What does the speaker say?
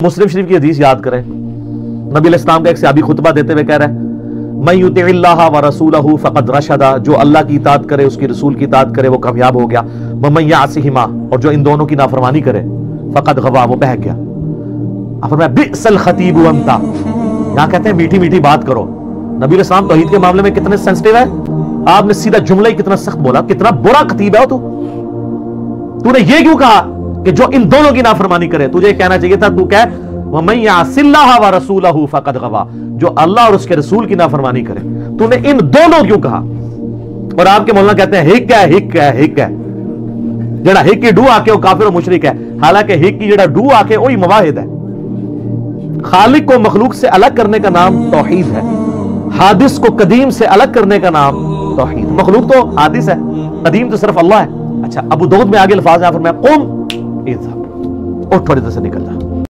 मुस्लिम शरीफ की हदीस याद करें, नबी अलैहिस्सलाम का एक सहाबी खुतबा देते हुए कह रहा है, मैं युतिइल्लाह व रसूलहु फक़द रशदा, जो अल्लाह की इताअत करे उसकी रसूल की इताअत करे वो कामयाब हो गया। व मैं यासिहिमा, और जो इन दोनों की नाफरमानी करे फक़द गवा, वो बह गया। अब फरमाया बिअसल खतीब अंता, यहां कहते हैं मीठी मीठी बात करो। नबी अलैहिस्सलाम तौहीद के मामले में कितने सेंसिटिव है, आपने सीधा जुमला ही कितना सख्त बोला, कितना बुरा खतीब है तूने ये क्यों कहा कि जो इन दोनों की नाफरमानी करे? तुझे कहना चाहिए था, तू कह वमन यासिल्लाह व रसूलहु फक़द गवा, जो अल्लाह और उसके रसूल की नाफरमानी करे। तूने इन दोनों क्यों कहा? और आपके मौलाना कहते हैं हिक है, हिक है, हिक है, जेड़ा हिक की डू आके वो काफिर और मुशरिक है। हालांकि हिक की जेड़ा डू आके वही मुवाहिद है। खालिक को मखलूक से अलग करने का नाम तौहीद है, हादिस को कदीम से अलग करने का नाम तौहीद। मखलूक तो हादिस है, कदीम तो सिर्फ अल्लाह है। अच्छा, अबू दाऊद में आगे अल्फाज यहां पर मैं कुम इज़, उठ थोड़ी देर से निकल जा।